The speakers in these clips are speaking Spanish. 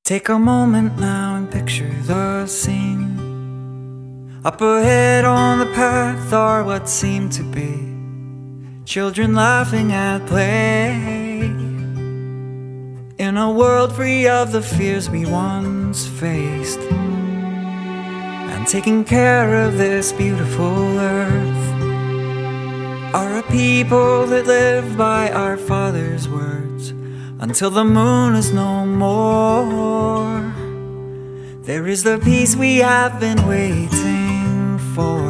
Take a moment now and picture the scene. Up ahead on the path are what seem to be children laughing at play, in a world free of the fears we once faced, and taking care of this beautiful earth are a people that live by our Father's words until the moon is no more. There is the peace we have been waiting for.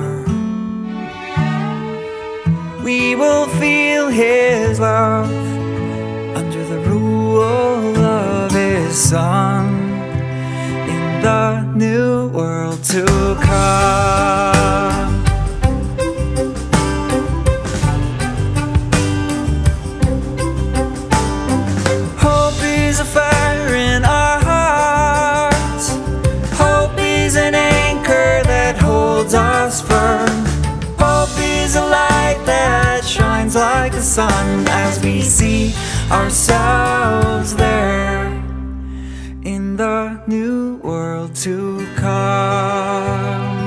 We will feel His love under the rule of His Son in the new world to come. Hope is a fire in our hearts. Hope is an anchor that holds us firm. Hope is a light that shines like the sun as we see ourselves there in the new world to come.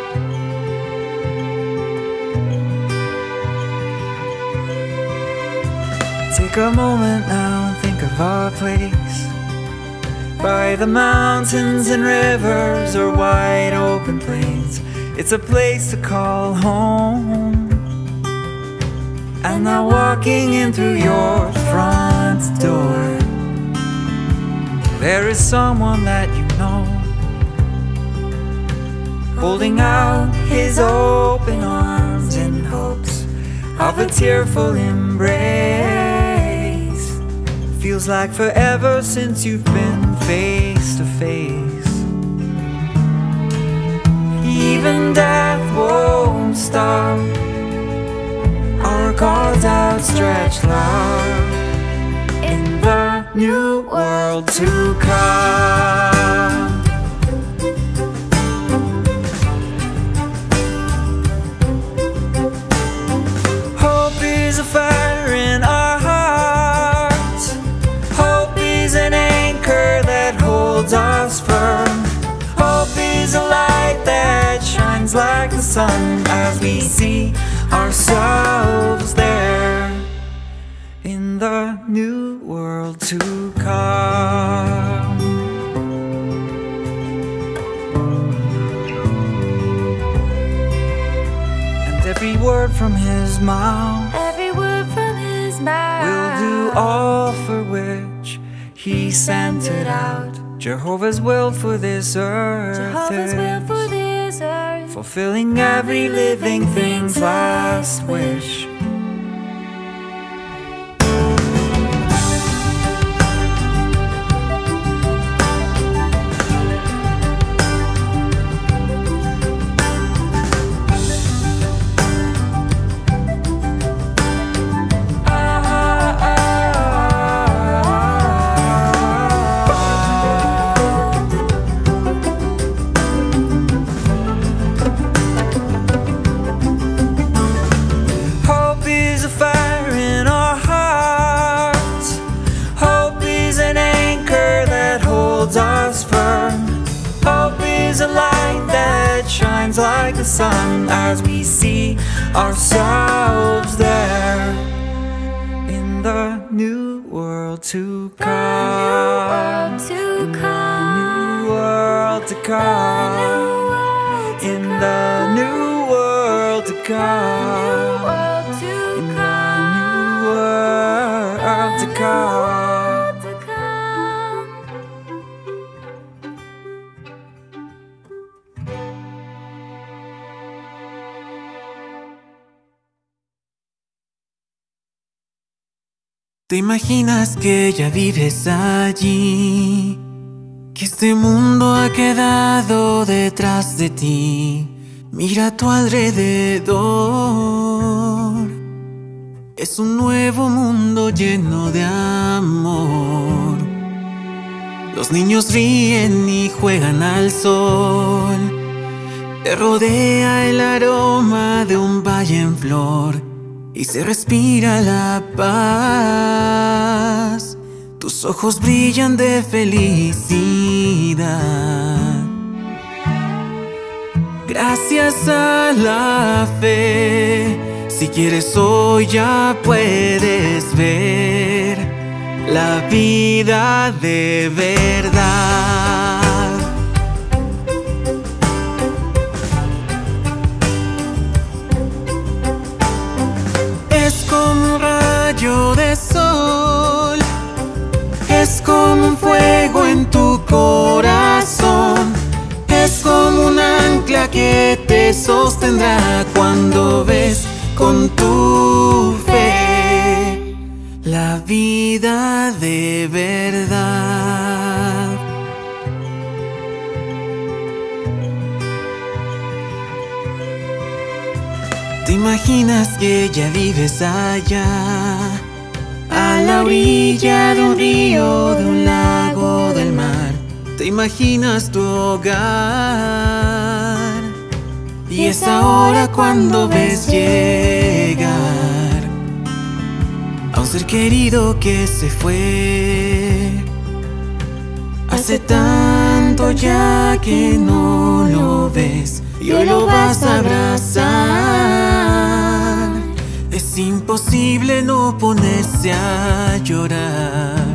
Take a moment now and think of our place, by the mountains and rivers or wide open plains. It's a place to call home. And now walking in through your front door, there is someone that you know, holding out his open arms in hopes of a tearful embrace. Feels like forever since you've been face to face. Even death won't stop our God's outstretched love in the new world to come. Hope is a fire in our hearts. Hope is an anchor that holds us firm. Hope is a light that shines like the sun as we see ourselves there in the new world to come. And every word from His mouth, will do all for which He sent it out. Jehovah's will for this earth is fulfilling every living thing's last wish. Like the sun as we see ourselves there in the new world to come. In the new world to come. In the new world to come. In the new world to come. ¿Te imaginas que ya vives allí? Que este mundo ha quedado detrás de ti. Mira a tu alrededor. Es un nuevo mundo lleno de amor. Los niños ríen y juegan al sol. Te rodea el aroma de un valle en flor. Y se respira la paz. Tus ojos brillan de felicidad. realidad. Gracias a la fe, si quieres hoy ya puedes ver la vida de verdad. Es como un rayo de sol, es como un fuego en tu corazón, es como un ancla que te sostendrá cuando ves con tu fe la vida de verdad. ¿Te imaginas que ya vives allá, a la orilla de un río, de un lago, del mar? ¿Te imaginas tu hogar? Y es ahora cuando ves llegar a un ser querido que se fue. Hace tanto ya que no lo ves y hoy lo vas a abrazar. Es imposible no ponerse a llorar.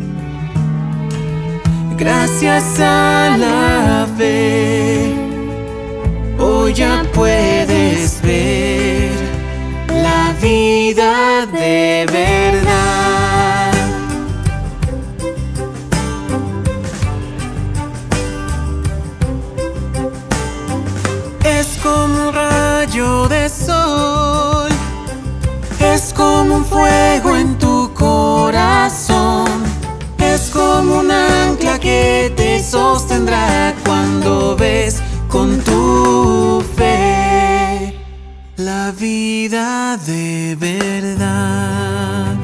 Gracias a la fe, hoy ya puedes ver la vida de verdad. Es como un rayo de sol, es como un fuego en tu corazón, es como un ancla que te sostendrá cuando ves con tu fe la vida de verdad.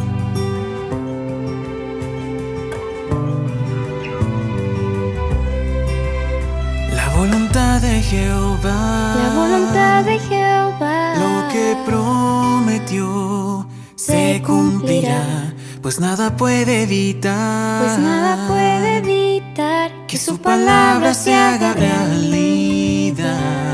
La voluntad de Jehová, la voluntad de Jehová, lo que prometió se cumplirá, pues nada puede evitar, pues nada puede evitar que su palabra se haga realidad.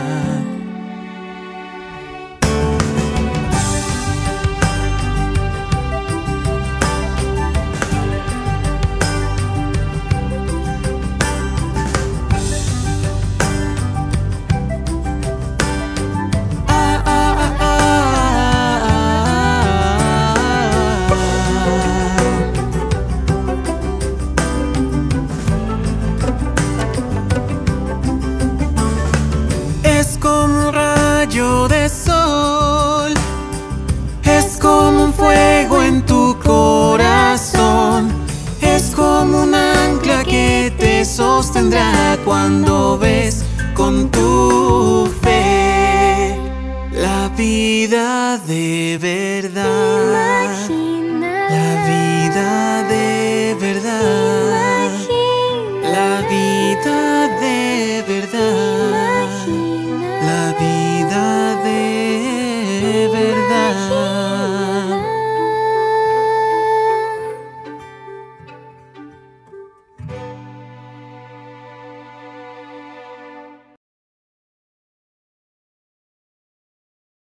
Es como un rayo de sol, es como un fuego en tu corazón, es como un ancla que te sostendrá cuando ves con tu fe la vida de verdad.